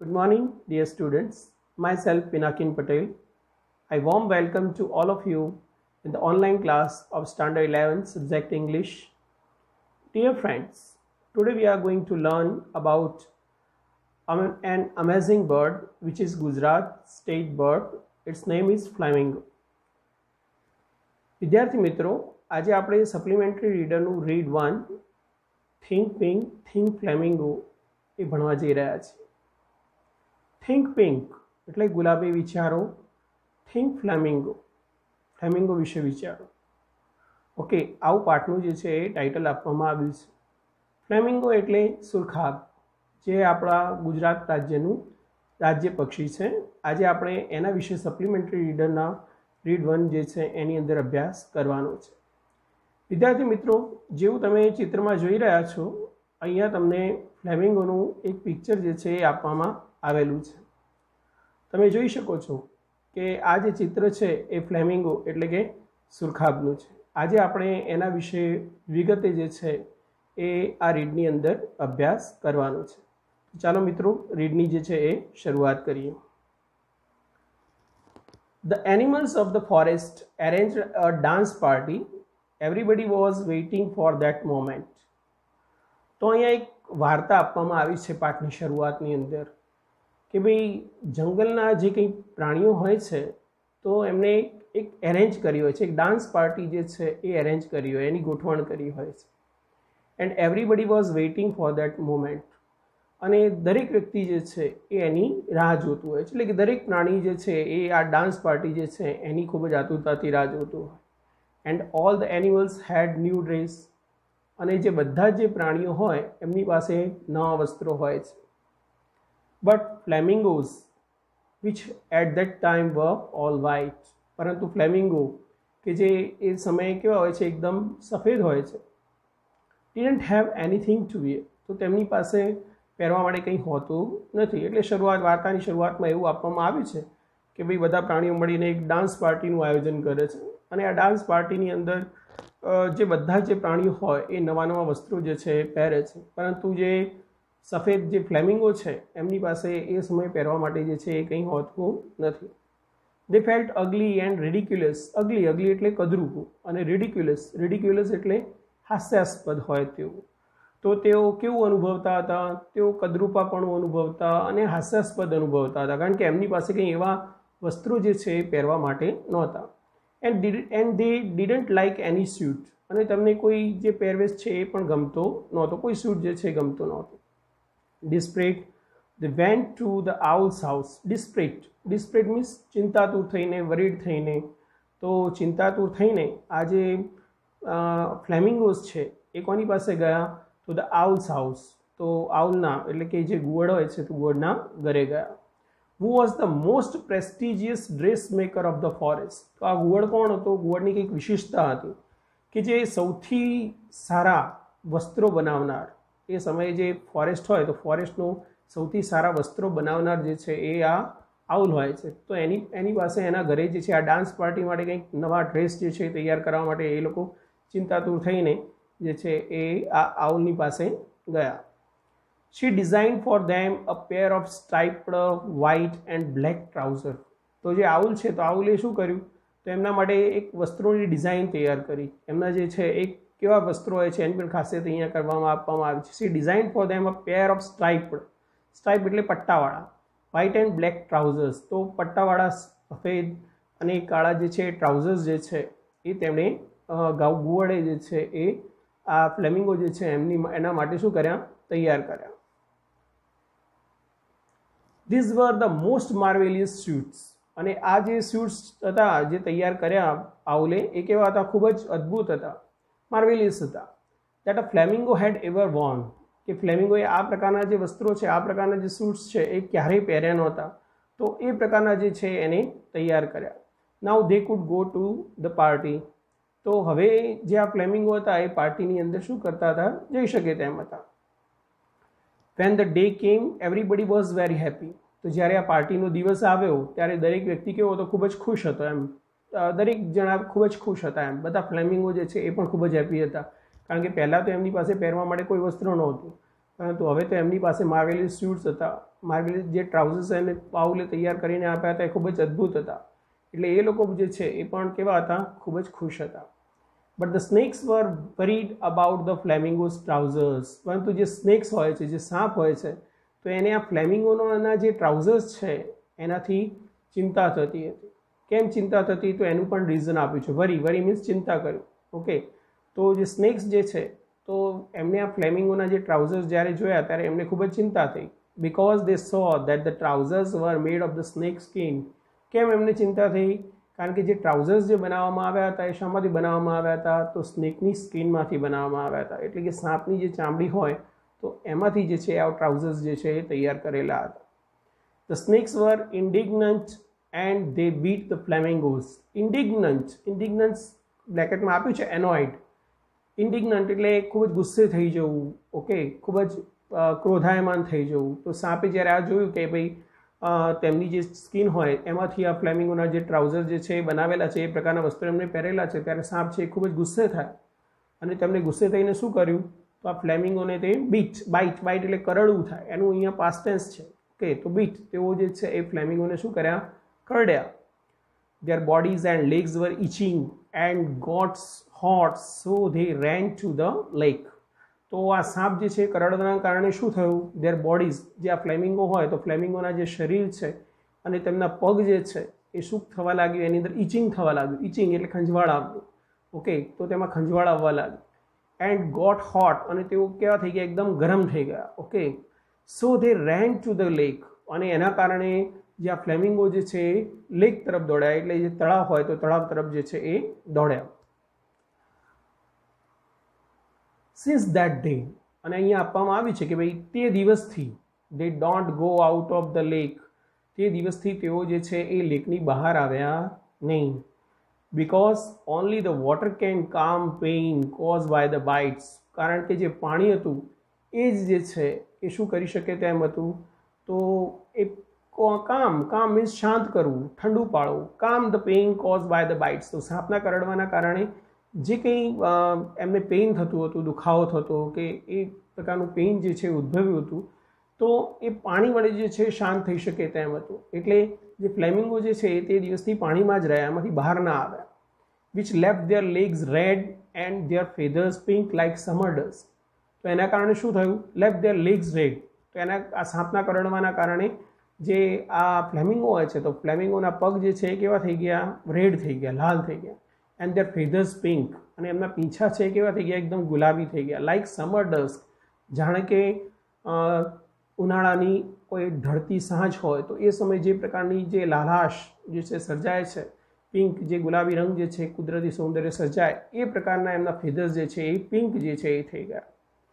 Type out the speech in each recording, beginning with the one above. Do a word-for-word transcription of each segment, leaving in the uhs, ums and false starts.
Good morning, dear students. Myself, Pinakin Patel. I warm welcome to all of you in the online class of Standard eleven subject English. Dear friends, today we are going to learn about an amazing bird which is Gujarat state bird. Its name is flamingo. વિદ્યાર્થી મિત્રો, આજે આપણે supplementary રીડરનું read one think pink think flamingo એ ભણવા જઈ રહ્યા છીએ. થિંક પિંક એટલે ગુલાબી વિચારો, થિંક ફ્લેમિંગો ફ્લેમિંગો વિશે વિચારો. ઓકે, આવું પાઠનું જે છે એ ટાઇટલ આપવામાં આવ્યું છે. ફ્લેમિંગો એટલે સુરખાબ, જે આપણા ગુજરાત રાજ્યનું રાજ્ય પક્ષી છે. આજે આપણે એના વિશે સપ્લિમેન્ટરી રીડરના રીડ વન જે છે એની અંદર અભ્યાસ કરવાનો છે. વિદ્યાર્થી મિત્રો, જેવું તમે ચિત્રમાં જોઈ રહ્યા છો, અહીંયા તમને ફ્લેમિંગોનું એક પિક્ચર જે છે એ આપવામાં આવેલું છે. તમે જોઈ શકો છો કે આ જે ચિત્ર છે એ ફ્લેમિંગો એટલે કે સુરખાબનું છે. આજે આપણે એના વિશે વિગતે જે છે એ આ રીડની અંદર અભ્યાસ કરવાનો છે. ચાલો મિત્રો, રીડની જે છે એ શરૂઆત કરીએ. The animals of the forest arranged a dance party. Everybody was waiting for that moment. તો અહીંયા એક વાર્તા આપવામાં આવી છે પાઠની શરૂઆતની અંદર કે ભાઈ જંગલના જે કંઈ પ્રાણીઓ હોય છે તો એમને એક એરેન્જ કરી હોય છે, એક ડાન્સ પાર્ટી જે છે એ એરેન્જ કરી હોય, એની ગોઠવણ કરી હોય છે. And everybody was waiting for that moment. અને દરેક વ્યક્તિ જે છે એ એની રાહ જોતું હોય છે, એટલે કે દરેક પ્રાણી જે છે એ આ ડાન્સ પાર્ટી જે છે એની ખૂબ જ આતુરતાથી રાહ જોતું હોય. And all the animals had new dress. અને જે બધા જે પ્રાણીઓ હોય એમની પાસે નવા વસ્ત્રો હોય છે. But flamingos which at that time were all white. પરંતુ ફ્લેમિંગો કે જે એ સમયે કેવા હોય છે, એકદમ સફેદ હોય છે, didn't have anything to wear. તો તેમની પાસે પહેરવા માટે કંઈ હોતું નથી. એટલે શરૂઆત વાર્તાની શરૂઆતમાં એવું આપવામાં આવ્યું છે કે ભાઈ બધા પ્રાણીઓ મળીને એક ડાન્સ પાર્ટીનું આયોજન કરે છે. અને આ ડાન્સ પાર્ટીની અંદર જે બધા જે પ્રાણીઓ હોય એ નવા નવા વસ્ત્રો જે છે એ પહેરે છે. પરંતુ જે સફેદ જે ફ્લેમિંગો છે એમની પાસે એ સમયે પહેરવા માટે જે છે એ કંઈ હોતું નથી. દે ફેલ્ટ અગલી એન્ડ રિડિક્યુલસ. અગલી અગલી એટલે કદરૂપું, અને રિડિક્યુલસ રિડિક્યુલસ એટલે હાસ્યાસ્પદ હોય તેવું. તો તેઓ કેવું અનુભવતા હતા? તેઓ કદરૂપાપણું અનુભવતા અને હાસ્યાસ્પદ અનુભવતા હતા, કારણ કે એમની પાસે કંઈ એવા વસ્ત્રો જે છે એ પહેરવા માટે નહોતા. And did and they didn't like any suit. અને તમને કોઈ જે પહેરવેશ છે એ પણ ગમતો નહોતો, કોઈ સ્યુટ જે છે એ ગમતો નહોતો. Desperate the went to the owl's house. Desperate desperate means ચિંતાતુર થઈને, વરીડ થઈને. તો ચિંતાતુર થઈને આ જે ફ્લેમિંગોઝ છે એ કોની પાસે ગયા? તો ધ આઉલ્સ હાઉસ. તો આઉલના એટલે કે જે ગુવડ હોય છે તો ગુવડના ઘરે ગયા. Who was the most prestigious dress maker of the forest. તો આ ગુવડ કોણ હતો? ગુવડની કંઈક વિશેષતા હતી કે જે સૌથી સારા વસ્ત્રો બનાવનાર, એ સમયે જે ફોરેસ્ટ હોય તો ફોરેસ્ટનો સૌથી સારા વસ્ત્રો બનાવનાર જે છે એ આ આઉલ હોય છે. તો એની એની પાસે એના ઘરે જે છે આ ડાન્સ પાર્ટી માટે કંઈક નવા ડ્રેસ જે છે તૈયાર કરવા માટે એ લોકો ચિંતાતુર થઈને જે છે એ આ આઉલની પાસે ગયા. She design for them a pair of striped white and black trouser. તો જે આઉલ છે તો આઉલે શું કર્યું? તો એમના માટે એક વસ્ત્રોની ડિઝાઇન તૈયાર કરી. એમના જે છે એક કેવા વસ્ત્રો હોય છે એની પણ ખાસિયત અહીંયા કરવામાં આપવામાં આવી છે. She design for them a pair of striped. Stripe એટલે પટ્ટાવાળા. White and black trousers. તો પટ્ટાવાળા સફેદ અને કાળા જે છે ટ્રાઉઝર્સ જે છે એ તેમણે ગાઉ ગુવડે જે છે એ આ ફ્લેમિંગો જે છે એમની એના માટે શું કર્યા? તૈયાર કર્યા. These were the most marvellous suits. અને આ જે સ્યુટ્સ હતા જે તૈયાર કર્યા આઉલે એ કેવા હતા? ખૂબ જ અદ્ભુત હતા, માર્વેલિયસ હતા. That a flamingo had ever worn. કે ફ્લેમિંગોએ આ પ્રકારના જે વસ્ત્રો છે, આ પ્રકારના જે સ્યુટ્સ છે એ ક્યારેય પહેર્યા નહોતા. તો એ પ્રકારના જે છે એને તૈયાર કર્યા. Now they could go to the party. તો હવે જે આ ફ્લેમિંગો હતા એ પાર્ટીની અંદર શું કરતા હતા? જઈ શકે તેમ હતા. When the day came everybody was very happy. તો જ્યારે આ પાર્ટીનો દિવસ આવ્યો ત્યારે દરેક વ્યક્તિ કેવો હતો? ખૂબ જ ખુશ હતો. એમ દરેક જણા ખૂબ જ ખુશ હતા. એમ બધા ફ્લેમિંગો જે છે એ પણ ખૂબ જ હેપી હતા, કારણ કે પહેલાં તો એમની પાસે પહેરવા માટે કોઈ વસ્ત્ર નહોતું. પરંતુ હવે તો એમની પાસે માર્વેલિયસ સ્યુટ્સ હતા, માર્વેલિયસ જે ટ્રાઉઝર્સ એને પાઉલે તૈયાર કરીને આપ્યા હતા એ ખૂબ જ અદ્ભુત હતા, એટલે એ લોકો જે છે એ પણ કેવા હતા, ખૂબ જ ખુશ હતા. But the snakes were worried about the flamingos trousers. પરંતુ જે સ્નેક્સ હોય છે, જે સાપ હોય છે, તો એને આ ફ્લેમિંગોના જે ટ્રાઉઝર્સ છે એનાથી ચિંતા થતી હતી. કેમ ચિંતા થતી? તો એનું પણ રીઝન આપ્યું છે. વરી વરી મીન્સ ચિંતા કર્યું. ઓકે, તો જે સ્નેક્સ જે છે તો એમને આ ફ્લેમિંગોના જે ટ્રાઉઝર્સ જ્યારે જોયા ત્યારે એમને ખૂબ જ ચિંતા થઈ. Because they saw that the trousers were made of the snake skin. કેમ એમને ચિંતા થઈ? કારણ કે જે ટ્રાઉઝર્સ જે બનાવવામાં આવ્યા હતા એ શામાંથી બનાવવામાં આવ્યા હતા? તો સ્નેકની સ્કિનમાંથી બનાવવામાં આવ્યા હતા. એટલે કે સાપની જે ચામડી હોય તો એમાંથી જે છે આ ટ્રાઉઝર્સ જે છે એ તૈયાર કરેલા હતા. The snakes were indignant and they bit the flamingos. Indignant, indignant બ્રેકેટમાં આપ્યું છે એનોઇડ. ઇન્ડિગ્નન્ટ એટલે ખૂબ જ ગુસ્સે થઈ જવું, ઓકે, ખૂબ જ ક્રોધાયમાન થઈ જવું. તો સાપે જ્યારે આ જોયું કે ભાઈ તેમની જે સ્કિન હોય એમાંથી આ ફ્લેમિંગોના જે ટ્રાઉઝર જે છે એ બનાવેલા છે, એ પ્રકારના વસ્ત્રો એમને પહેરેલા છે, ત્યારે સાપ છે એ ખૂબ જ ગુસ્સે થાય અને તેમને ગુસ્સે થઈને શું કર્યું? તો આ ફ્લેમિંગોને તે બીટ, બાઇટ, બાઇટ એટલે કરડવું થાય, એનું અહીંયા પાસ્ટ ટેન્સ છે. ઓકે, તો બીટ, તેઓ જે છે એ ફ્લેમિંગોને શું કર્યા? કરડ્યા. Their bodies and legs were itching and got hot, so they ran to the lake. તો આ સાપ જે છે કરડવાના કારણે શું થયું? their bodies, જે આ ફ્લેમિંગો હોય તો ફ્લેમિંગોના જે શરીર છે અને તેમના પગ જે છે એ શું થવા લાગ્યું? એની અંદર ઇચિંગ થવા લાગ્યું. ઇચિંગ એટલે ખંજવાળ આવવું. ઓકે, તો તેમાં ખંજવાળ આવવા લાગ્યું. એન્ડ ગોટ હોટ, અને તેઓ કેવા થઈ ગયા? એકદમ ગરમ થઈ ગયા. Okay, so they ran to the lake, અને એના કારણે જે આ ફ્લેમિંગો જે છે એ લેક તરફ દોડ્યા, એટલે જે તળાવ હોય તો તળાવ તરફ જે છે એ દોડ્યા. સિન્સ દેટ ડે, અને અહીંયા આપવામાં આવી છે કે ભાઈ તે દિવસથી they don't go out of the lake, તે દિવસથી તેઓ જે છે એ લેકની બહાર આવ્યા નહીં. Because only the water can calm pain cause by the bites. કારણ કે જે પાણી હતું એ જ જે છે એ શું કરી શકે તેમ હતું? તો એ કામ, કામ મીન્સ શાંત કરવું, ઠંડુ પાડવું. Calm the pain cause by the bites. તો સાપના કરડવાના કારણે જે કંઈ એમને પેઇન થતું હતું, દુખાવો થતો કે એ પ્રકારનું પેઇન જે છે ઉદ્ભવ્યું હતું, તો એ પાણી વડે જે છે શાંત થઈ શકે તેમ હતું. એટલે જે ફ્લેમિંગો જે છે તે દિવસથી પાણીમાં જ રહ્યા, એમાંથી બહાર ના આવ્યા. Which left their legs red and their feathers pink like summer dust. તો એના કારણે શું થયું? Left their legs red. તો એના આ સાપના કરડવાના કારણે જે આ ફ્લેમિંગો હોય છે તો ફ્લેમિંગોના પગ જે છે એ કેવા થઈ ગયા? રેડ થઈ ગયા, લાલ થઈ ગયા. એન્ડ ધેર ફેધર્સ પિંક, અને એમના પીંછા છે કેવા થઈ ગયા? એકદમ ગુલાબી થઈ ગયા. લાઇક સમર ડસ્ટ, જાણે કે ઉનાળાની કોઈ ઢળતી સાંજ હોય તો એ સમયે જે પ્રકારની જે લાલાશ જે છે સર્જાય છે, પિંક જે ગુલાબી રંગ જે છે કુદરતી સૌંદર્ય સર્જાય, એ પ્રકારના એમના ફેધર્સ જે છે એ પિંક જે છે એ થઈ ગયા.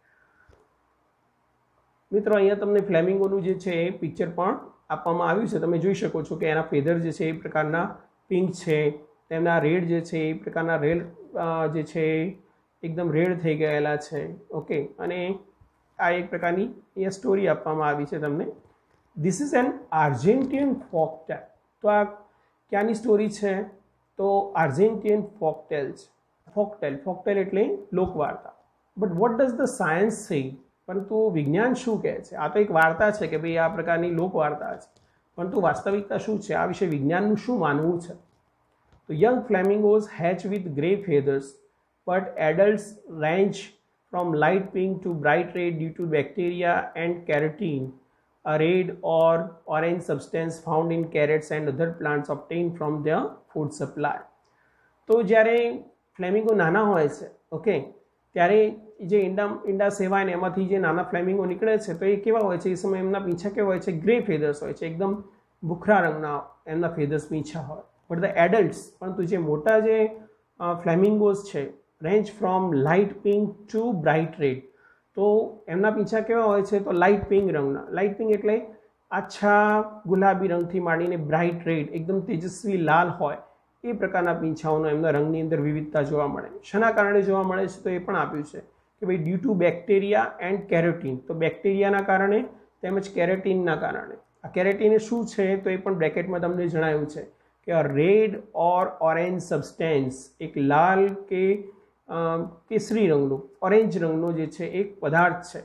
મિત્રો, અહીંયા તમને ફ્લેમિંગોનું જે છે એ પિક્ચર પણ આપવામાં આવ્યું છે. તમે જોઈ શકો છો કે એના ફેધર જે છે એ પ્રકારના પિંક છે, તેમના રેડ જે છે એ પ્રકારના રેડ જે છે એકદમ રેડ થઈ ગયેલા છે. ઓકે, અને આ એક પ્રકારની અહીંયા સ્ટોરી આપવામાં આવી છે તમને. This is an Argentinian folktale. તો આ ક્યાંની સ્ટોરી છે? તો આર્જેન્ટિયન ફોકટેલ છે. ફોકટેલ, ફોકટેલ એટલે લોકવાર્તા. But what does the science say? પરંતુ વિજ્ઞાન શું કહે છે? આ તો એક વાર્તા છે કે ભાઈ આ પ્રકારની લોકવાર્તા છે, પરંતુ વાસ્તવિકતા શું છે? આ વિશે વિજ્ઞાનનું શું માનવું છે? તો young flamingos hatch with grey feathers, but adults range from light pink to bright red due to bacteria and keratin, a red or orange substance found in carrots and other plants obtained from their food supply. તો જ્યારે flamingo નાના હોય છે, okay, ત્યારે જે ઈંડા ઈંડા સેવાય ને એમાંથી જે નાના ફ્લેમિંગો નીકળે છે તો એ કેવા હોય છે? એ સમયે એમના પીંછા કેવા હોય છે? ગ્રે ફેધર્સ હોય છે, એકદમ ભૂખરા રંગના એમના ફેધર્સ પીંછા હોય. બટ ધ એડલ્ટ્સ, પરંતુ જે મોટા જે ફ્લેમિંગોઝ છે, range from light pink to bright red. તો એમના પીંછા કેવા હોય છે? તો લાઇટ પિંક રંગના. લાઇટ પિંક એટલે આછા ગુલાબી રંગથી માંડીને બ્રાઇટ રેડ, એકદમ તેજસ્વી લાલ હોય એ પ્રકારના પીંછાઓનો એમના રંગની અંદર વિવિધતા જોવા મળે. શાના કારણે જોવા મળે છે? તો એ પણ આપ્યું છે કે ભાઈ due to bacteria and carotene. તો બેક્ટેરિયાના કારણે તેમજ કેરેટીનના કારણે. આ કેરેટીન શું છે? તો એ પણ બ્રેકેટમાં તમને જણાવ્યું છે કે a red or orange substance, એક લાલ કે કેસરી રંગનો, ઓરેન્જ રંગનો જે છે એક પદાર્થ છે,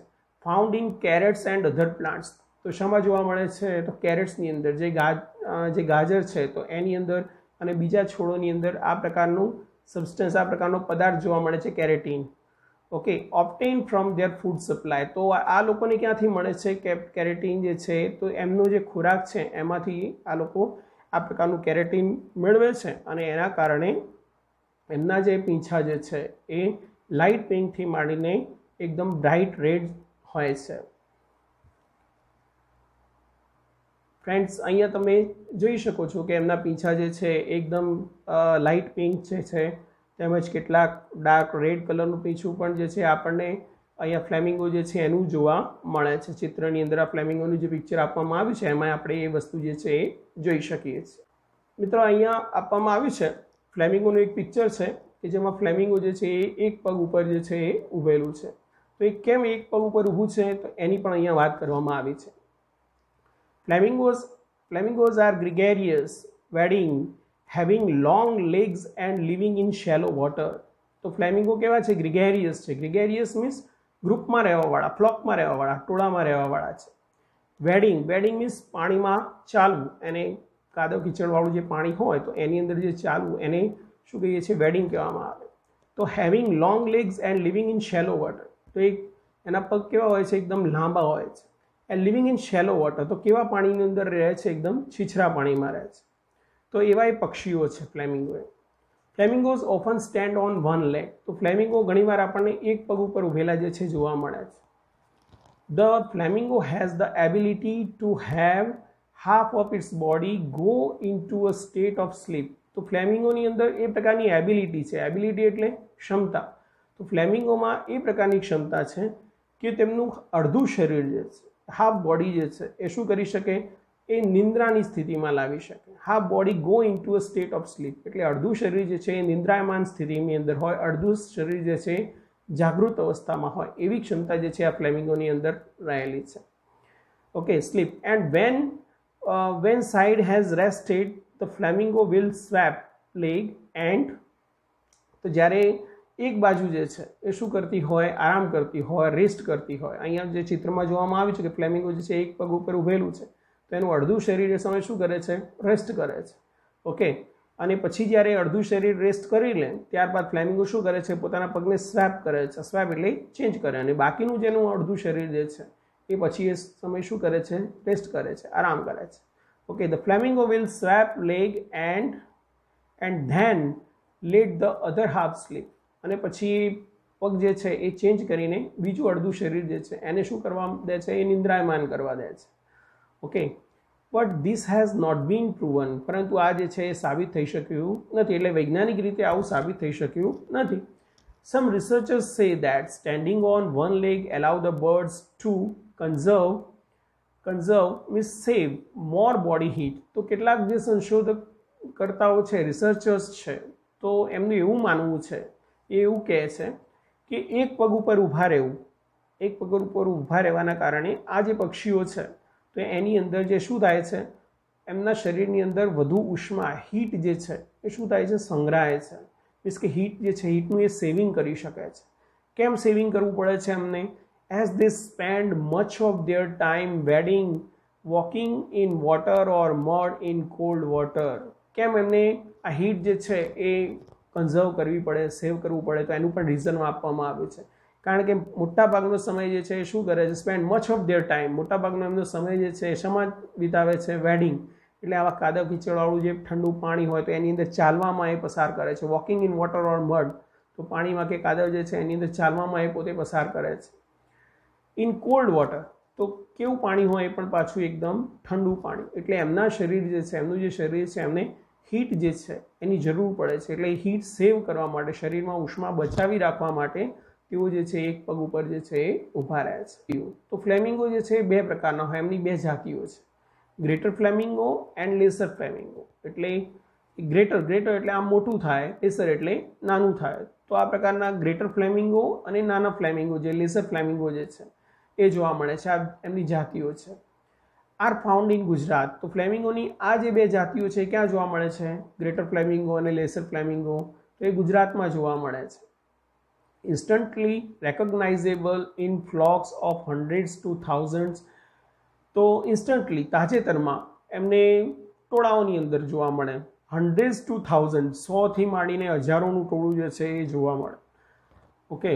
found in carrots and other plants. તો શામાં જોવા મળે છે? તો કેરેટ્સની અંદર, જે ગાજ જે ગાજર છે તો એની અંદર અને બીજા છોડોની અંદર આ પ્રકારનું સબસ્ટન્સ, આ પ્રકારનો પદાર્થ જોવા મળે છે, carotene. Okay, obtain from their food supply. તો આ લોકોને ક્યાંથી મળે છે કે કેરેટીન જે છે? તો એમનો જે ખોરાક છે એમાંથી આ લોકો આ પ્રકારનું કેરેટીન મેળવે છે અને એના કારણે એમના જે પીંછા જે છે એ લાઇટ પિંકથી માંડીને એકદમ બ્રાઇટ રેડ હોય છે. ફ્રેન્ડ્સ, અહીંયા તમે જોઈ શકો છો કે એમના પીંછા જે છે એકદમ લાઇટ પિંક જે છે, તેમજ કેટલાક ડાર્ક રેડ કલરનું પીંછું પણ જે છે આપણને અહીંયા ફ્લેમિંગો જે છે એનું જોવા મળે છે. ચિત્રની અંદર આ ફ્લેમિંગોનું જે પિક્ચર આપવામાં આવ્યું છે એમાં આપણે એ વસ્તુ જે છે એ જોઈ શકીએ છીએ. મિત્રો, અહીંયા આપવામાં આવ્યું છે ફ્લેમિંગોનું એક પિક્ચર છે કે જેમાં ફ્લેમિંગો જે છે એ એક પગ ઉપર જે છે એ ઊભેલું છે. તો એ કેમ એક પગ ઉપર ઊભું છે તો એની પણ અહીંયા વાત કરવામાં આવી છે. Flamingos flamingos are gregarious, wading, having long legs and living in shallow water. તો ફ્લેમિંગો કેવા છે? ગ્રેગેરિયસ છે. ગ્રેગેરિયસ મીન્સ ગ્રુપમાં રહેવાવાળા, ફ્લોકમાં રહેવાવાળા, ટોળામાં રહેવાવાળા છે. વેડિંગ વેડિંગ મીન્સ પાણીમાં ચાલવું, એને કાદવ કીચડવાળું જે પાણી હોય તો એની અંદર જે ચાલવું એને શું કહીએ છીએ? વેડિંગ કહેવામાં આવે. તો having long legs and living in shallow water. તો એક એના પગ કેવા હોય છે? એકદમ લાંબા હોય છે. And living in shallow water, તો કેવા પાણીની અંદર રહે છે? એકદમ છીછરા પાણીમાં રહે છે. તો એવા એ પક્ષીઓ છે flamingo. Flamingos often stand on one leg. તો ફ્લેમિંગો ઘણીવાર આપણને એક પગ ઉપર ઉભેલા જે છે જોવા મળે છે. The flamingo has the ability to have half of its body go into a state of sleep. તો ફ્લેમિંગોની અંદર એ પ્રકારની એબિલિટી છે. એબિલિટી એટલે ક્ષમતા. તો ફ્લેમિંગોમાં એ પ્રકારની ક્ષમતા છે કે તેમનું અડધું શરીર જે છે, હાફ બોડી જે છે એ શું કરી શકે? એ નિંદ્રાની સ્થિતિમાં લાવી શકે. Half body go into a state of sleep, એટલે અડધું શરીર જે છે એ નિંદ્રાયમાન સ્થિતિની અંદર હોય, અડધું શરીર જે છે જાગૃત અવસ્થામાં હોય, એવી ક્ષમતા જે છે આ ફ્લેમિંગોની અંદર રહેલી છે. Okay, sleep. And when when side has rested the flamingo will swap leg and. તો જ્યારે એક બાજુ જે છે એ શું કરતી હોય? આરામ કરતી હોય, રેસ્ટ કરતી હોય. અહીંયા જે ચિત્રમાં જોવામાં આવ્યું છે કે ફ્લેમિંગો જે છે એક પગ ઉપર ઊભેલું છે તો એનું અડધું શરીર એ સમય શું કરે છે? રેસ્ટ કરે છે. ઓકે, અને પછી જ્યારે અડધું શરીર રેસ્ટ કરી લે ત્યારબાદ ફ્લેમિંગો શું કરે છે? પોતાના પગને સ્વેપ કરે છે. સ્વેપ એટલે ચેન્જ કરે, અને બાકીનું જેનું અડધું શરીર જે છે એ પછી એ સમય શું કરે છે? રેસ્ટ કરે છે, આરામ કરે છે. Okay, the flamingo will swap leg and and then let the other half sleep. અને પછી પગ જે છે એ ચેન્જ કરીને બીજું અડધું શરીર જે છે એને શું કરવા દે છે? એ નિંદ્રાયમાન કરવા દે છે. Okay, but this has not been proven. પરંતુ આ જે છે એ સાબિત થઈ શક્યું નથી, એટલે વૈજ્ઞાનિક રીતે આવું સાબિત થઈ શક્યું નથી. Some researchers say that standing on one leg allow the birds to conserve conserve means save more body heat. તો કેટલાક જે સંશોધકર્તાઓ છે, રિસર્ચર્સ છે, તો એમનું એવું માનવું છે, એ એવું કહે છે કે એક પગ ઉપર ઊભા રહેવું, એક પગ ઉપર ઊભા રહેવાના કારણે આ જે પક્ષીઓ છે તો એની અંદર જે શું થાય છે? એમના શરીરની અંદર વધુ ઉષ્મા, હીટ જે છે એ શું થાય છે? સંગ્રહાય છે. મીન્સ કે હીટ જે છે, હીટનું એ સેવિંગ કરી શકે છે. કેમ સેવિંગ કરવું પડે છે એમને? As they spend much of their time wading, walking in water or mud in cold water. કેમ એમને આ હીટ જે છે એ કન્ઝર્વ કરવી પડે, સેવ કરવું પડે? તો એનું પણ રીઝન આપવામાં આવ્યું છે. કારણ કે મોટાભાગનો સમય જે છે એ શું કરે છે? Spend much of their time, મોટાભાગનો એમનો સમય જે છે એ શેમાં વિતાવે છે? વેડિંગ, એટલે આવા કાદવ કીચડવાળું જે ઠંડુ પાણી હોય તો એની અંદર ચાલવામાં એ પસાર કરે છે. Walking in water or mud, તો પાણીમાં કે કાદવ જે છે એની અંદર ચાલવામાં એ પોતે પસાર કરે છે. ઇન કોલ્ડ વોટર, તો કેવું પાણી હોય? એ પણ પાછું એકદમ ઠંડુ પાણી. એટલે એમના શરીર જે છે, એમનું જે શરીર છે એમને હીટ જે છે એની જરૂર પડે છે. એટલે હીટ સેવ કરવા માટે, શરીરમાં ઉષ્મા બચાવી રાખવા માટે તેઓ જે છે એક પગ ઉપર જે છે એ ઊભા રહે છે. તો ફ્લેમિંગો જે છે બે પ્રકારના હોય, એમની બે જાતિઓ છે, greater flamingo and lesser flamingo. એટલે ગ્રેટર ગ્રેટર એટલે આમ મોટું થાય, લેસર એટલે નાનું થાય. તો આ પ્રકારના ગ્રેટર ફ્લેમિંગો અને નાના ફ્લેમિંગો, જે લેસર ફ્લેમિંગો જે છે એ જોવા મળે છે. આ એમની જાતિઓ છે. Are found in Gujarat. તો ફ્લેમિંગોની આ જે બે જાતિઓ છે ક્યાં જોવા મળે છે? ગ્રેટર ફ્લેમિંગો અને લેસર ફ્લેમિંગો. તો એ ગુજરાતમાં જોવા મળે છે. Instantly recognizable in flocks of hundreds to thousands. તો ઇન્સ્ટન્ટલી તાજેતરમાં એમને ટોળાઓની અંદર જોવા મળે. હંડ્રેડ્સ ટુ થાઉઝન્ડ, સોથી માંડીને હજારોનું ટોળું જે છે એ જોવા મળે. Okay,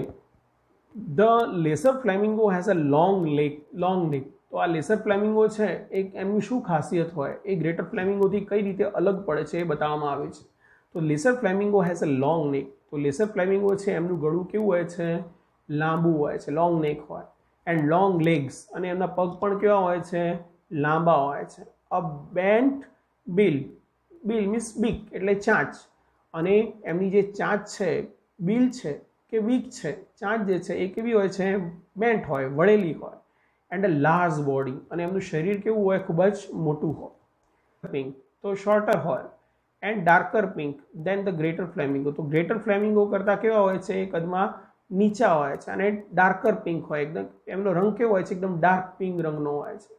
the lesser flamingo has a long lake long neck. તો આ લેસર ફ્લેમિંગો છે એક એમની શું ખાસિયત હોય, એ ગ્રેટર ફ્લેમિંગોથી કઈ રીતે અલગ પડે છે એ બતાવવામાં આવે છે. તો lesser flamingo has a long neck. તો લેસર ફ્લેમિંગો છે એમનું ગળું કેવું હોય છે, લાંબુ હોય છે, લોંગ નેક હોય. એન્ડ લોંગ લેગ્સ, અને એમના પગ પણ કેવા હોય છે, લાંબા હોય છે. A bent bill. Bill means beak એટલે ચાંચ, અને એમની જે ચાંચ છે, બિલ છે કે બીક છે, ચાંચ જે છે એ કેવી હોય છે, બેન્ટ હોય, વળેલી હોય. એન્ડ અ લાર્જ બોડી, અને એમનું શરીર કેવું હોય, ખૂબ જ મોટું હોય. પિંક તો શોર્ટર હોય. And darker pink than the greater flamingo. તો ગ્રેટર ફ્લેમિંગો કરતાં કેવા હોય છે, એ કદમાં નીચા હોય છે, અને ડાર્કર પિંક હોય, એકદમ એમનો રંગ કેવો હોય છે, એકદમ ડાર્ક પિંક રંગનો હોય છે.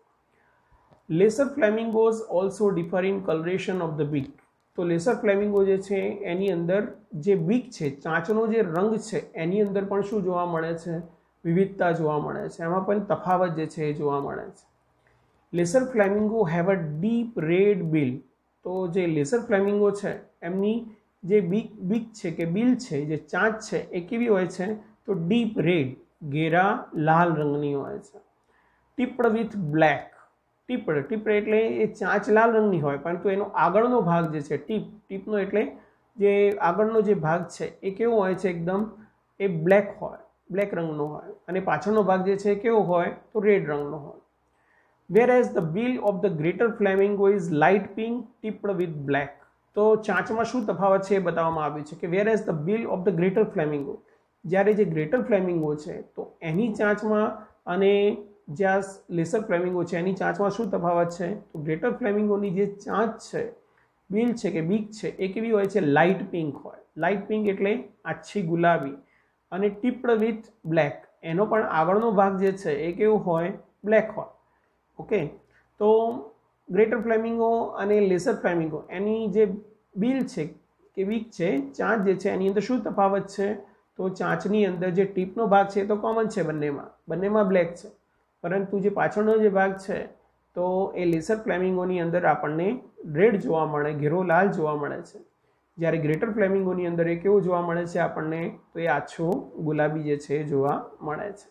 Lesser flamingos also differ in coloration of the beak. તો લેસર ફ્લેમિંગો જે છે એની અંદર જે બીક છે, ચાંચનો જે રંગ છે, એની અંદર પણ શું જોવા મળે છે, વિવિધતા જોવા મળે છે. એમાં પણ તફાવત જે છે એ જોવા મળે છે. Lesser flamingo have a deep red bill. તો જે લેસર ફ્લેમિંગો છે એમની જે બીક બીક છે કે બિલ છે, જે ચાંચ છે એ કેવી હોય છે, તો ડીપ રેડ, ઘેરા લાલ રંગની હોય છે. ટીપ્ડ વિથ બ્લેક. ટીપ્ડ ટીપ્ડ એટલે એ ચાંચ લાલ રંગની હોય, પરંતુ એનો આગળનો ભાગ જે છે, ટીપ ટીપનો એટલે જે આગળનો જે ભાગ છે એ કેવો હોય છે, એકદમ એ બ્લેક હોય, બ્લેક રંગનો હોય. અને પાછળનો ભાગ જે છે કેવો હોય, તો રેડ રંગનો હોય. whereas the bill of the greater flamingo is light pink tipped with black. તો ચાંચમાં શું તફાવત છે એ બતાવવામાં આવ્યું છે કે whereas the bill of the greater flamingo, જ્યારે જે ગ્રેટર ફ્લેમિંગો છે તો એની ચાંચમાં અને જ્યાં લેસર ફ્લેમિંગો છે એની ચાંચમાં શું તફાવત છે, તો ગ્રેટર ફ્લેમિંગોની જે ચાંચ છે, બિલ છે કે બીક છે, એ કેવી હોય છે, લાઇટ પિંક હોય. લાઇટ પિંક એટલે આછી ગુલાબી, અને ટિપ્ડ વિથ બ્લેક, એનો પણ આગળનો ભાગ જે છે એ કેવો હોય, બ્લેક હોય. ઓકે, તો ગ્રેટર ફ્લેમિંગો અને લેસર ફ્લેમિંગો એની જે બિલ છે કે બીક છે, ચાંચ જે છે એની અંદર શું તફાવત છે, તો ચાંચની અંદર જે ટીપનો ભાગ છે એ તો કોમન છે, બંનેમાં બંનેમાં બ્લેક છે, પરંતુ જે પાછળનો જે ભાગ છે તો એ લેસર ફ્લેમિંગોની અંદર આપણને રેડ જોવા મળે, ઘેરો લાલ જોવા મળે છે. જ્યારે ગ્રેટર ફ્લેમિંગોની અંદર એ કેવું જોવા મળે છે આપણને, તો એ આછો ગુલાબી જે છે જોવા મળે છે.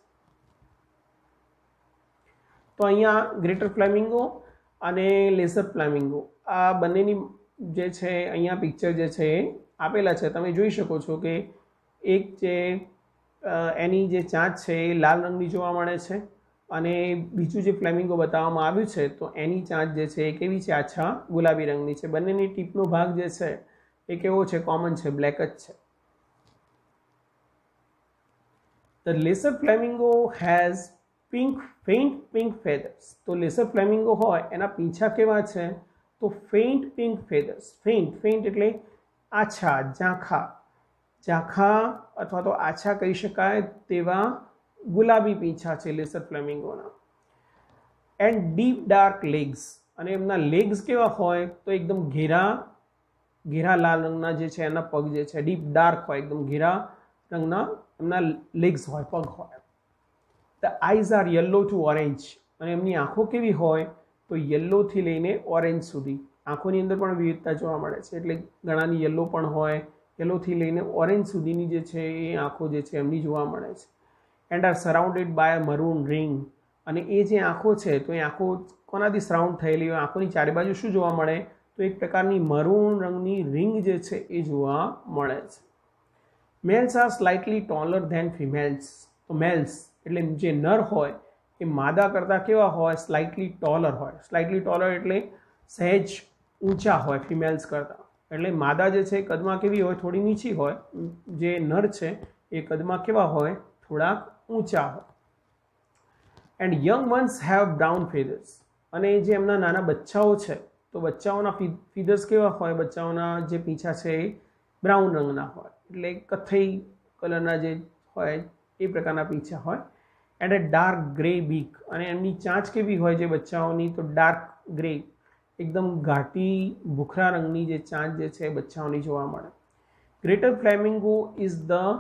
તો અહીંયા ગ્રેટર ફ્લેમિંગો અને લેસર ફ્લેમિંગો આ બંનેની જે છે અહીંયા પિક્ચર જે છે એ આપેલા છે. તમે જોઈ શકો છો કે એક જે એની જે ચાંચ છે એ લાલ રંગની જોવા મળે છે, અને બીજું જે ફ્લેમિંગો બતાવવામાં આવ્યું છે તો એની ચાંચ જે છે એ કેવી છે, આછા ગુલાબી રંગની છે. બંનેની ટીપનો ભાગ જે છે એ કેવો છે, કોમન છે, બ્લેક જ છે. The lesser flamingo has pink faint pink feathers. તો લેસર ફ્લેમિંગો હોય એના પીંછા કેવા છે, તો faint pink feathers. Faint faint એટલે આછા, ઝાંખા ઝાંખા અથવા તો આછા કહી શકાય તેવા ગુલાબી પીંછા છે લેસર ફ્લેમિંગોના. એન્ડ ડીપ ડાર્ક લેગ્સ, અને એમના લેગ્સ કેવા હોય, તો એકદમ ઘેરા ઘેરા લાલ રંગના જે છે એના પગ જે છે ડીપ ડાર્ક હોય, એકદમ ઘેરા રંગના એમના લેગ્સ હોય, પગ હોય. The eyes are yellow to orange, અને એમની આંખો કેવી હોય, તો યલોથી લઈને ઓરેન્જ સુધી. આંખોની અંદર પણ વિવિધતા જોવા મળે છે, એટલે ઘણાની યલો પણ હોય, યલોથી લઈને ઓરેન્જ સુધીની જે છે એ આંખો જે છે એમની જોવા મળે છે. And are surrounded by a maroon ring, અને એ જે આંખો છે તો એ આંખો કોનાથી સરાઉન્ડ થયેલી હોય, આંખોની ચારે બાજુ શું જોવા મળે, તો એક પ્રકારની મરૂન રંગની રિંગ જે છે એ જોવા મળે છે. Males are slightly taller than females. તો મેલ્સ એટલે જે નર હોય એ માદા કરતાં કેવા હોય, સ્લાઇટલી ટોલર હોય. સ્લાઇટલી ટોલર એટલે સહેજ ઊંચા હોય ફિમેલ્સ કરતાં. એટલે માદા જે છે કદમાં કેવી હોય, થોડી નીચી હોય, જે નર છે એ કદમાં કેવા હોય, થોડાક ઊંચા હોય. And young ones have brown feathers, અને જે એમના નાના બચ્ચાઓ છે તો બચ્ચાઓના ફીધર્સ કેવા હોય, બચ્ચાઓના જે પીંછા છે એ બ્રાઉન રંગના હોય, એટલે કથ્થઈ કલરના જે હોય એ પ્રકારના પીંછા હોય. એન્ડ એ ડાર્ક ગ્રે બીક, અને એમની ચાંચ કેવી હોય જે બચ્ચાઓની, તો ડાર્ક ગ્રે, એકદમ ઘાટી ભૂખરા રંગની જે ચાંચ જે છે બચ્ચાઓની જોવા મળે. Greater flamingo is the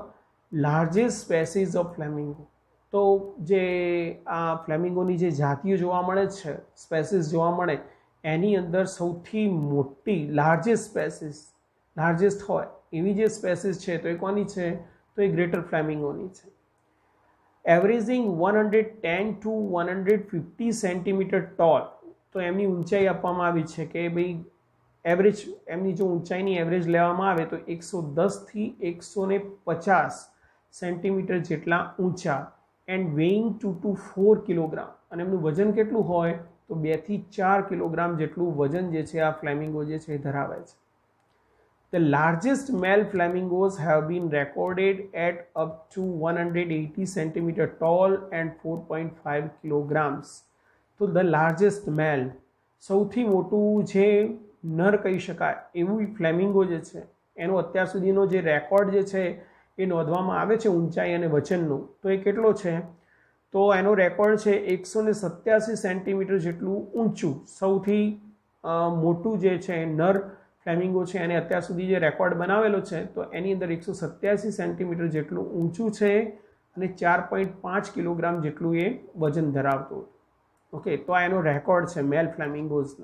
largest species of flamingo, તો જે આ ફ્લેમિંગોની જે જાતિઓ જોવા મળે છે, સ્પેસીસ જોવા મળે, એની અંદર સૌથી મોટી લાર્જેસ્ટ સ્પેસીસ, લાર્જેસ્ટ હોય એવી જે સ્પેસીસ છે તો એ કોની છે? તો એ ગ્રેટર ફ્લેમિંગોની છે. Averaging one hundred ten to one hundred fifty centimetre tall, તો એમની ઊંચાઈ આપવામાં આવી છે કે ભાઈ એવરેજ એમની જો ઊંચાઈની એવરેજ લેવામાં આવે તો એકસો દસથી એકસો ને પચાસ સેન્ટીમીટર જેટલા ઊંચા, and weighing two to four kilogram, અને એમનું વજન કેટલું હોય? તો બે થી ચાર કિલોગ્રામ જેટલું વજન જે છે આ ફ્લેમિંગો જે છે એ ધરાવે છે. The largest male flamingos have been recorded at up to one hundred eighty centimeter tall and four point five kilograms. તો the largest male, સૌથી મોટું જે નર કહી શકાય એવું ફ્લેમિંગો જે છે એનો અત્યાર સુધીનો જે રેકોર્ડ જે છે એ નોંધવામાં આવે છે ઊંચાઈ અને વજનનું, તો એ કેટલો છે? તો એનો રેકોર્ડ છે એકસો ને સત્યાસી સેન્ટીમીટર જેટલું ઊંચું. સૌથી મોટું જે છે નર ફ્લેમિંગો છે એને અત્યાર સુધી જે રેકોર્ડ બનાવેલો છે તો એની અંદર એકસો સત્યાસી સેન્ટીમીટર જેટલું ઊંચું છે અને ચાર પોઈન્ટ પાંચ કિલોગ્રામ જેટલું એ વજન ધરાવતું. ઓકે, તો આ એનો રેકોર્ડ છે મેલ ફ્લેમિંગોઝનો.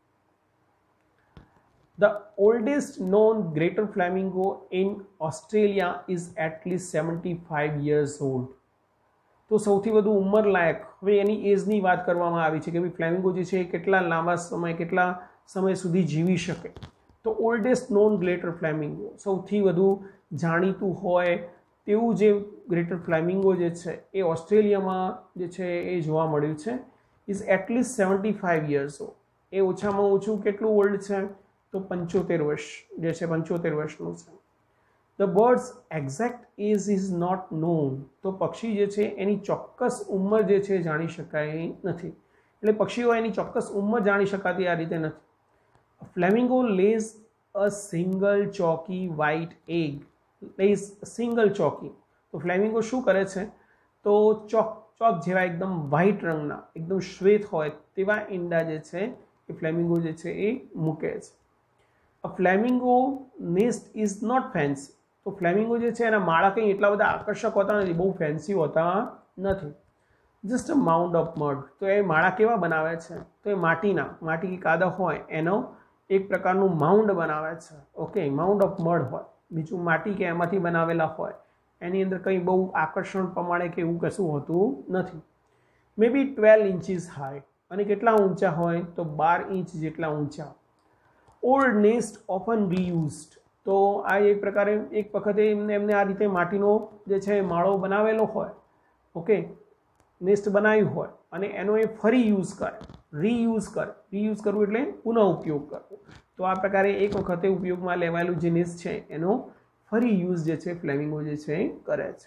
The oldest known greater flamingo in Australia is at least seventy-five years old. તો સૌથી વધુ ઉંમર લાયક, હવે એની એજની વાત કરવામાં આવી છે કે ભાઈ ફ્લેમિંગો જે છે એ કેટલા લાંબા સમય કેટલા સમય સુધી જીવી શકે. તો ઓલ્ડેસ્ટ નોન ગ્રેટર ફ્લેમિંગો, સૌથી વધુ જાણીતું હોય તેવું જે ગ્રેટર ફ્લેમિંગો જે છે એ ઓસ્ટ્રેલિયામાં જે છે એ જોવા મળ્યું છે, is at least seventy five years old. એ ઓછામાં ઓછું કેટલું ઓલ્ડ છે? તો પંચોતેર વર્ષ જે છે પંચોતેર વર્ષનું છે. The bird's exact age is not known, તો પક્ષી જે છે એની ચોક્કસ ઉંમર જે છે જાણી શકાય નથી. એટલે પક્ષીઓ એની ચોક્કસ ઉંમર જાણી શકાતી આ રીતે નથી. Flamingo lays a single chalky white egg, lays a single chalky. તો ફ્લેમિંગો શું કરે છે? તો ચોક ચોક જેવા એકદમ વ્હાઇટ રંગના, એકદમ શ્વેત હોય તેવા ઈંડા જે છે એ ફ્લેમિંગો જે છે એ મૂકે છે. A flamingo nest is not fancy, તો ફ્લેમિંગો જે છે એના માળા કંઈ એટલા બધા આકર્ષક હોતા નથી, બહુ ફેન્સી હોતા નથી. Just a mound of mud, તો એ માળા કેવા બનાવે છે? તો એ માટીના, માટી કાદવ હોય એનો એક પ્રકારનું માઉન્ડ બનાવે છે. ઓકે, માઉન્ડ ઓફ મડ હોય, બીજું માટી કે એમાંથી બનાવેલા હોય, એની અંદર કંઈ બહુ આકર્ષણ પ્રમાણે કે એવું કશું હોતું નથી. મે બી ટ્વેલ્વ ઇંચીસ હાઈ, અને કેટલા ઊંચા હોય? તો બાર ઇંચ જેટલા ઊંચા. ઓલ્ડ નેસ્ટ ઓફન રીયુઝડ, તો આ એક પ્રકારે એક વખતે એમને એમને આ રીતે માટીનો જે છે માળો બનાવેલો હોય, ઓકે, નેસ્ટ બનાવ્યું હોય અને એનો એ ફરી યુઝ કરે, રીયુઝ કરે. રીયુઝ કરવું એટલે પુનઃ ઉપયોગ કરવો. તો આ પ્રકારે એક વખતે ઉપયોગમાં લેવાયેલું જે નેસ્ટ છે એનો ફરી યુઝ જે છે ફ્લેમિંગો જે છે એ કરે છે.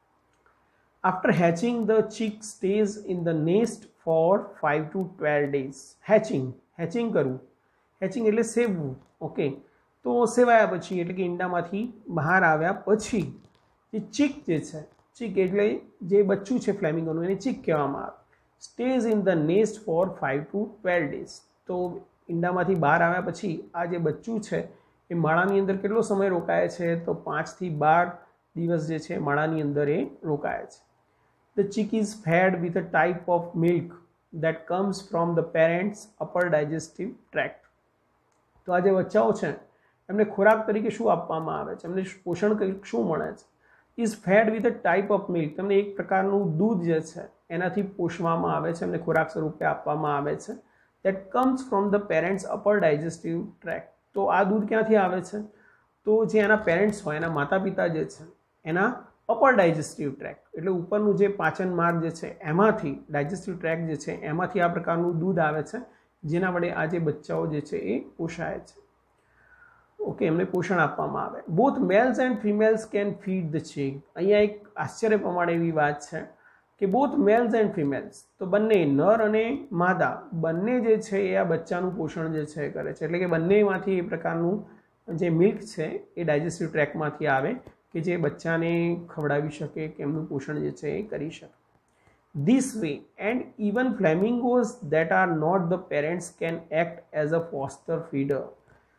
After hatching the chick stays in the nest for five to twelve days. Hatching, hatching કરવું, હેચિંગ એટલે સેવવું. ઓકે, તો સેવાયા પછી એટલે કે ઈંડામાંથી બહાર આવ્યા પછી જે ચીક જે છે, ચીક એટલે જે બચ્ચું છે ફ્લેમિંગોનું એને ચીક કહેવામાં આવે. Stays in the nest for five to twelve days, તો ઈંડામાંથી બહાર આવ્યા પછી આ જે બચ્ચું છે એ માળાની અંદર કેટલો સમય રોકાય છે? તો પાંચથી બાર દિવસ જે છે માળાની અંદર એ રોકાય છે. The chick is fed with a type of milk that comes from the parents upper digestive tract. તો આ જે બચ્ચાઓ છે એમને ખોરાક તરીકે શું આપવામાં આવે છે? એમને પોષણ શું મળે છે? Is fed with a type of milk, તમને એક પ્રકારનું દૂધ જે છે એનાથી પોષવામાં આવે છે, એમને ખોરાક સ્વરૂપે આપવામાં આવે છે. That comes from the parents upper digestive tract. તો આ દૂધ ક્યાંથી આવે છે? તો જે એના પેરેન્ટ્સ હોય, એના માતા પિતા જે છે એના અપર ડાયજેસ્ટિવ ટ્રેક્ટ એટલે ઉપરનું જે પાચન માર્ગ જે છે એમાંથી, ડાયજેસ્ટિવ ટ્રેક્ટ જે છે એમાંથી આ પ્રકારનું દૂધ આવે છે જેના વડે આ જે બચ્ચાઓ જે છે એ પોષાય છે. ઓકે, એમને પોષણ આપવામાં આવે. Both males and females can feed the chick. અહીંયા એક આશ્ચર્ય પ્રમાણે એવી વાત છે કે બોથ મેલ્સ એન્ડ ફિમેલ્સ, તો બંને નર અને માદા બંને જે છે એ આ બચ્ચાનું પોષણ જે છે કરે છે. એટલે કે બંનેમાંથી એ પ્રકારનું જે મિલ્ક છે એ ડાયજેસ્ટિવ ટ્રેક્ટમાંથી આવે કે જે બચ્ચાને ખવડાવી શકે, કે એમનું પોષણ જે છે એ કરી શકે. This way, and even flamingos that are not the parents can act as a foster feeder.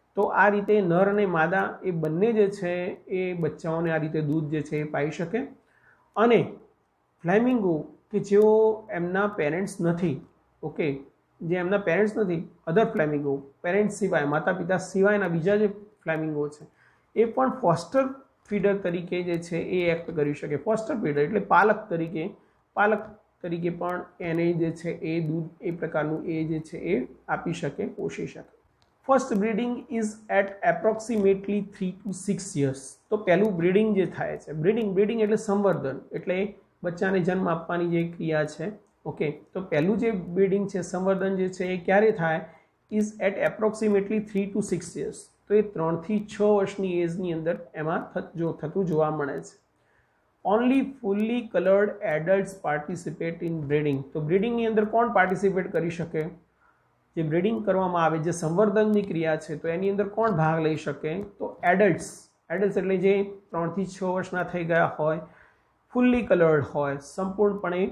तो आ रीते नर अने मादा ए बंने जे छे ए बच्चाओने आ रीते दूध जे छे ए पाई शके। अने फ्लेमिंगो के जो एमना पेरेंट्स नहीं, ओके, जे एमना पेरेंट्स नहीं, अदर फ्लेमिंगो पेरेंट्स सिवाय माता पिता सिवायना बीजा जे फ्लेमिंगो छे ए पण फॉस्टर फीडर तरीके जे छे ए एक्ट करी शके। फॉस्टर फीडर एटले पालक तरीके पालक तरीके पण एने जे छे ए दूध ए प्रकारनुं ए जे छे ए आपी शके, पोषी शके। First breeding is at approximately three to six years. तो पहलू ब्रीडिंग जे थाय छे, ब्रीडिंग ब्रीडिंग एटले संवर्धन, एटले बच्चाने जन्म आपवानी जे क्रिया छे, ओके। तो पहलू जे ब्रीडिंग छे, संवर्धन जे छे ए क्यारे थाय, is at approximately three to six years. तो ये त्रण थी छ वर्षनी एजनी अंदर एमां जो थतुं जोवा मळे छे। Only fully coloured adults participate in breeding. तो ब्रीडिंगनी अंदर कोण पार्टिसिपेट करी शके? जे ब्रीडिंग करवामां आवे, जे संवर्धननी क्रिया छे, तो एनी अंदर कोण भाग लई शके? तो एडल्ट्स। एडल्ट्स एटले जे त्रण थी छ वर्षना थई गया होय, फुल्ली कलर्ड होय, संपूर्णपणे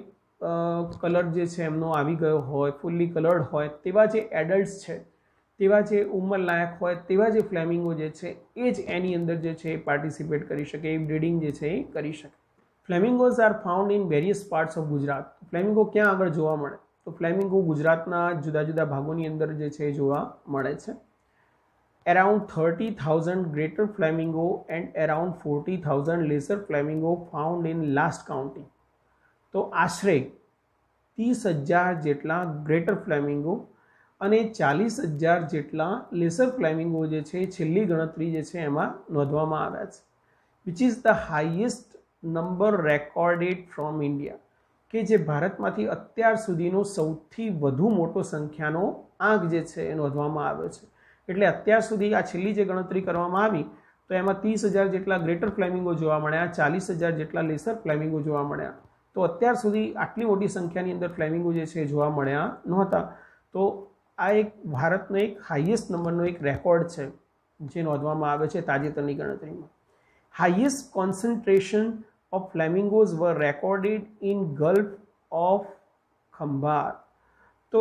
कलर जे छे एमनो आवी गयो होय, फुल्ली कलर्ड होय, तेवा जे एडल्ट्स छे, तेवा जे उमर लायक होय, तेवा जे फ्लेमिंगो जे छे ए ज एनी अंदर जे छे पार्टिसिपेट करी शके, ए ब्रीडिंग जे छे ए करी शके। Flamingos are found in various parts of Gujarat. Flamingo क्यां आगळ जोवा मळे? तो फ्लेमिंगो गुजरातना जुदा जुदा भागोनी अंदर जे छे जोवा मळे छे। Around thirty thousand greater flamingo and around forty thousand lesser flamingo found in last counting. तो आश्रे तीस हजार जेटला ग्रेटर फ्लेमिंगो अने चालीस हजार जेटला लेसर फ्लेमिंगो जे छे छेल्ली गणतरी जे छे एमां नोंधवामां आव्या छे। Which is the highest number recorded from India, के जे भारतमांथी अत्यार सुधीनो सौथी वधु मोटो संख्यानो आंक जे छे नोंधवामां आव्यो छे। एटले अत्यार सुधी आ छेल्ली जे गणतरी करवामां आवी तो एमां तीस हजार जेटला ग्रेटर फ्लेमिंगो जोवा मळ्या, चालीस हजार जेटला लेसर फ्लेमिंगो जोवा मळ्या। तो अत्यार सुधी आटली मोटी संख्यानी अंदर फ्लेमिंगो जे छे जोवा मळ्या नहोता। तो आ एक भारतनो एक हाईएस्ट नंबरनो एक रेकॉर्ड है जे नोंधवामां आव्यो छे ताजेतरनी गणतरीमां। Highest concentration of flamingos were recorded in gulf of Khambhat. तो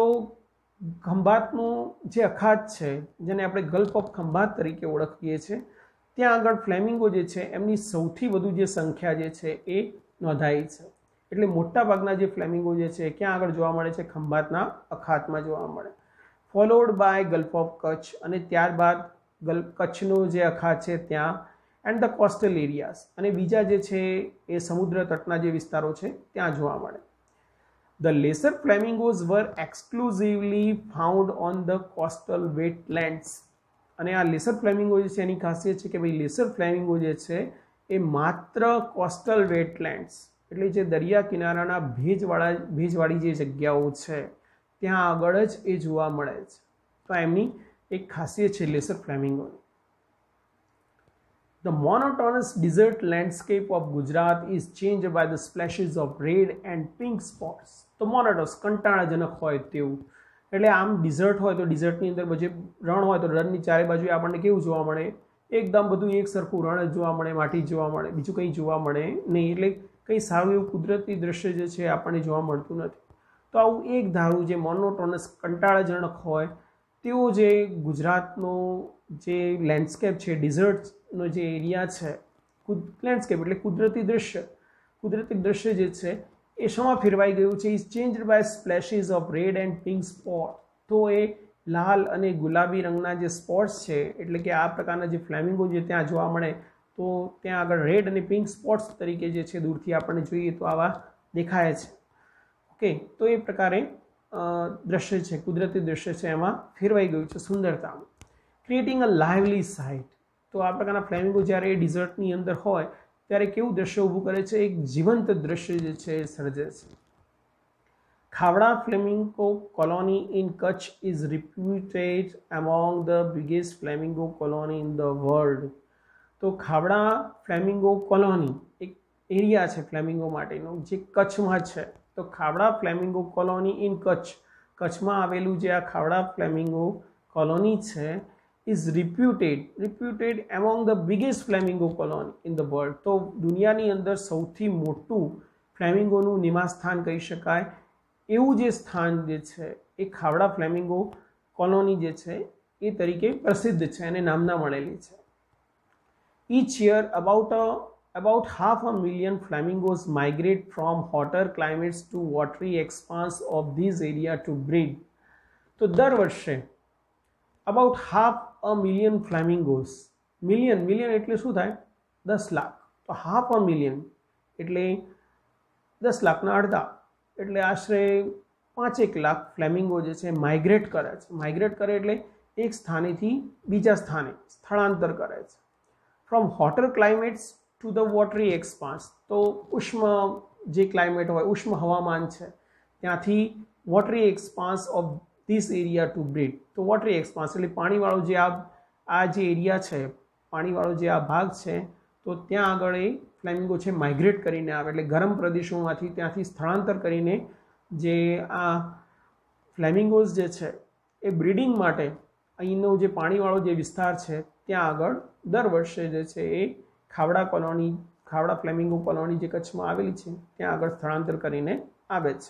खंभातनो जे अखात है, जेने आपणे गल्फ ऑफ खंभात तरीके ओळखीए छे, त्यां आगळ फ्लेमिंगो जे छे एमनी सौथी वधु जे संख्या जे छे ए नोंधाई छे। एटले मोटा भागना जे फ्लेमिंगो जे छे क्यां आगळ जोवा मळे छे? खंभातना अखातमां जोवा मळे। Followed by gulf of Kutch अने त्यारबाद गल्फ कच्छनो जे अखात छे त्यां, एंड द कोस्टल एरियाज अने बीजा जे छे ए समुद्र तटना जे विस्तारो छे त्यां जोवा मळे। The lesser flamingos were exclusively found on the coastal wetlands. अने आ लेसर फ्लेमिंगो जे छे एनी खासियत छे के भाई लेसर फ्लेमिंगो जे छे ए मात्र कोस्टल वेटलैंड्स एटले जे दरिया किनाराना भेजवाळा भेजवाળી जे जग्याओ छे त्यां आगळ ज ए जोवा मळे छे। तो एमनी एक खासियत छे lesser flamingo. The monotonous desert landscape of Gujarat is changed by the splashes of red and pink spots. तो monotonous कंटाळाजनक होय तेवुं, एटले आम डिઝર્ટ होय तो डिઝર્ટની અંદર પછી રણ હોય તો રણની ચારે બાજુએ આપણને કેવું જોવા મળે? એકદમ બધું એક સરખું રણ જ જોવા મળે, માટી જોવા મળે, બીજું કંઈ જોવા મળે નહીં। એટલે કંઈ સારું એવું કુદરતી દ્રશ્ય જે છે આપણને જોવા મળતું નથી। તો આવું એક ધારું જે મોનોટોનસ કંટાળાજનક હોય તેવો જે ગુજરાતનો જે લેન્ડસ્કેપ છે, ડિઝર્ટનો જે એરિયા છે, લેન્ડસ્કેપ એટલે કુદરતી દૃશ્ય, કુદરતી દૃશ્ય જે છે એ શેમાં ફેરવાઈ ગયું છે? Is changed by splashes of red and pink spot. તો એ લાલ અને ગુલાબી રંગના જે સ્પોટ્સ છે, એટલે કે આ પ્રકારના જે ફ્લેમિંગો જે ત્યાં જોવા મળે તો ત્યાં આગળ રેડ અને પિંક સ્પોટ્સ તરીકે જે છે દૂરથી આપણને જોઈએ તો આવા દેખાય છે। ઓકે, તો એ પ્રકારે દ્રશ્ય છે, કુદરતી દ્રશ્ય છે એમાં ફેરવાઈ ગયું છે સુંદરતામાં। Creating a lively sight. તો આ પ્રકારના ફ્લેમિંગો જ્યારે ડિઝર્ટની અંદર હોય ત્યારે કેવું દ્રશ્ય ઊભું કરે છે? એક જીવંત દ્રશ્ય જે છે એ સર્જે છે। Khavda flamingo colony in Kutch is reputed among the biggest flamingo colony in the world. તો ખાવડા ફ્લેમિંગો કોલોની એક એરિયા છે ફ્લેમિંગો માટેનો જે કચ્છમાં છે। તો Khavda flamingo colony in Kutch, કચ્છમાં આવેલું જે આ ખાવડા ફ્લેમિંગો કોલોની છે is reputed reputed among the biggest flamingo colony in the world. તો દુનિયાની અંદર સૌથી મોટું ફ્લેમિંગોનું નિવાસ સ્થાન કહી શકાય એવું જે સ્થાન જે છે એ ખાવડા ફ્લેમિંગો કોલોની જે છે એ તરીકે પ્રસિદ્ધ છે અને નામના મળેલી છે. Each year about a about half a million flamingos migrate from hotter climates to watery expanse of this area to breed. તો દર વર્ષે about half a million flamingos, million million એટલે શું થાય? દસ લાખ. તો half a million એટલે દસ લાખના અડધા એટલે આશરે પાંચેક લાખ ફ્લેમિંગો જે છે માઇગ્રેટ કરે છે. માઇગ્રેટ કરે એટલે એક સ્થાનેથી બીજા સ્થાને સ્થળાંતર કરે છે. From hotter climates to the watery expanse, તો ઉષ્મ જે ક્લાઇમેટ હોય, ઉષ્મ હવામાન છે, ત્યાંથી watery expanse of this area to breed. તો વોટરી એક્સપાન્સ એટલે પાણીવાળો જે આ આ જે એરિયા છે, પાણીવાળો જે આ ભાગ છે, તો ત્યાં આગળ એ ફ્લેમિંગો છે માઇગ્રેટ કરીને આવે, એટલે ગરમ પ્રદેશોમાંથી ત્યાંથી સ્થળાંતર કરીને જે આ ફ્લેમિંગોઝ જે છે એ બ્રીડિંગ માટે અહીંનો જે પાણીવાળો જે વિસ્તાર છે ત્યાં આગળ દર વર્ષે જે છે એ Khavda colony, Khavda flamingo colony જે કચ્છમાં આવેલી છે ત્યાં આગળ સ્થળાંતર કરીને આવે છે.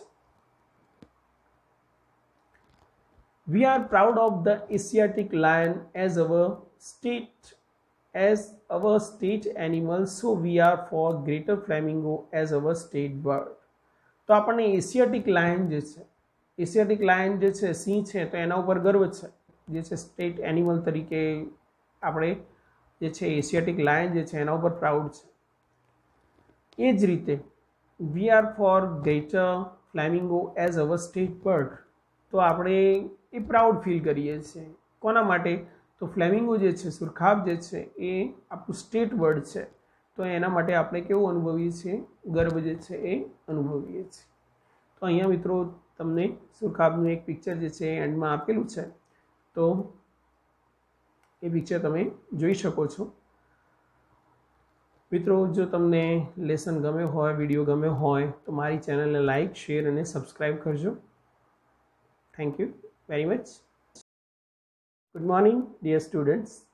We are proud of the Asiatic lion as our state as our state animal, so we are for greater flamingo as our state bird. તો આપણને એશિયાટિક લાયન જે છે, એશિયાટિક લાયન જે છે, સિંહ છે, તો એના ઉપર ગર્વ છે, જે છે સ્ટેટ એનિમલ તરીકે આપણે જે છે એશિયાટિક લાયન જે છે એના ઉપર પ્રાઉડ છે. એ જ રીતે we are for greater flamingo as our state bird. તો આપણે એ પ્રાઉડ ફીલ કરીએ છીએ. કોના માટે? તો ફ્લેમિંગો જે છે, સુરખાબ જે છે એ આપણું સ્ટેટ બર્ડ છે, તો એના માટે આપણે કેવું અનુભવીએ છીએ? ગર્વ જે છે એ અનુભવીએ છીએ. તો અહીંયા મિત્રો તમને સુરખાબનું એક પિક્ચર જે છે એન્ડમાં આપેલું છે, તો એ પિક્ચર તમે જોઈ શકો છો. મિત્રો, જો તમને લેસન ગમ્યો હોય, વિડીયો ગમ્યો હોય, તો મારી ચેનલને લાઇક, શેર અને સબસ્ક્રાઈબ કરજો. Thank you very much. Good morning dear students.